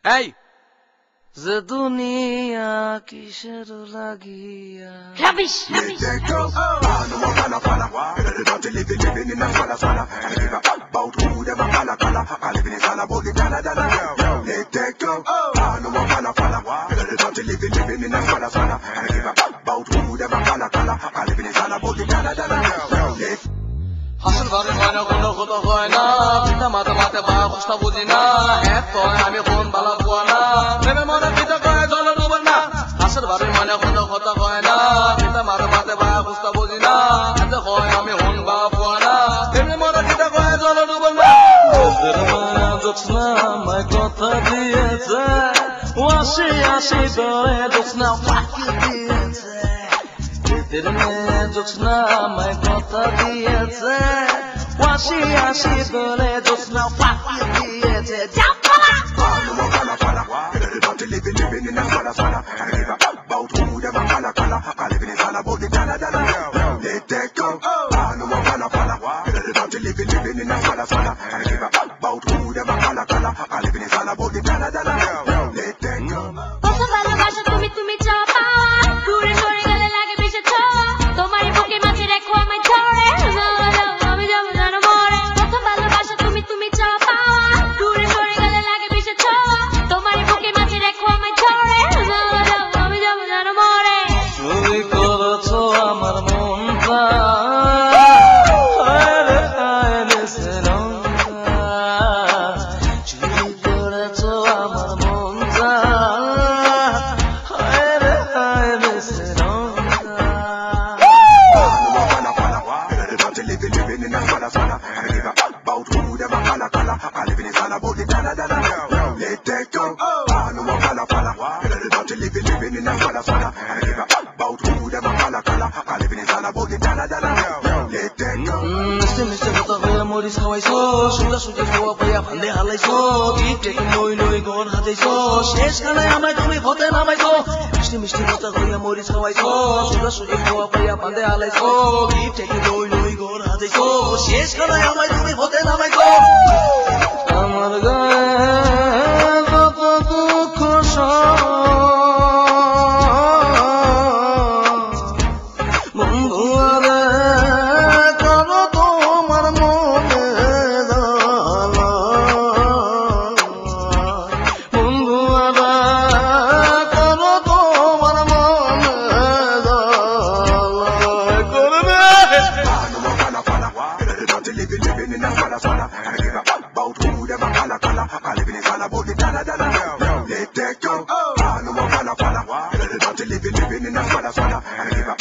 Hey! The dunia ki shadow lagia. Rubbish! Let that go. I know I'm falla. Better not to living in a falla. And give a fuck about who them a falla. I live in a falla body dala. Let that go. I know I'm falla. Better not to living in a falla. And give a fuck about who them a falla. I live in a falla body dala. Hasıl var bana kono koyna. Pita mata ba kusta budina. Et toy ami kon bala buana. Neme mona pita koy jolo dubna. Hasıl var bana kono koyna. Pita mata ba kusta budina. Et toy ami kon bala buana. Neme mona pita koy jolo dubna. Gözlerime doksna may kota diyece. Washi dore doksna fakir diyece. Gözlerime doksna may kota diyece. Washi dore doksna fakir diyece. I know I'm falla. Better not to living in a falla. And give a fuck about who them a falla. I live in a falla body dala. Let that go. I know I'm falla. Better not to living in a falla. And give a fuck about who them a falla. I live in a falla body dala. Let that go. কত ভালোবাসা তুমি চাও পাওয়া দূরে সরে গেলে লাগে বেশি ছোঁয়া তোমার বুকের মাঝে রেখো আমায় ধরে আমি যাবো জানো মরে কত ভালোবাসা তুমি চাও পাওয়া দূরে সরে গেলে লাগে বেশি ছোঁয়া তোমার বুকের মাঝে রেখো আমায় ধরে আমি যাবো জানো মরে চুরি করেছো আমার মনটা হায়রে শ্রীলঙ্কা চুরি করেছো আমার মনটা হায়রে Sri Lanka Better not to living in a falla. And give a fuck about who them a falla. I live in a falla body dala. Let that go. I know I'm falla. Better not to living in a falla. And give a fuck about who them a falla. I live in a falla body dala. Let that go. মিষ্টি কথা হয়ে Morris খাওয়াইছো সোজা খাওয়া পাইয়া ফান্দে হালাইছো গিফটে নই ঘর হাজাইছো শেষ খানায় আমায় তুমি ভতে নামাইছো মিষ্টি কথা হইয়া মরিস খাওয়াইছো সোজা খাওয়া পাইয়া ফান্দে হালাইছো গিফটে নই ঘর হাজাইছো শেষ খানায় আমায় তুমি ভতে নামাইছো আমার গায়ে কত দুঃখ বন্ধু আরে করো তোমার মনে দালা বন্ধু আরে করো তোমার মনে দালা করবে I know I'm falla. Better not to living in a falla. And give a fuck about who them a falla. I live in a falla body dala. Let that go. I know I'm falla. Better not to living in a falla. And give a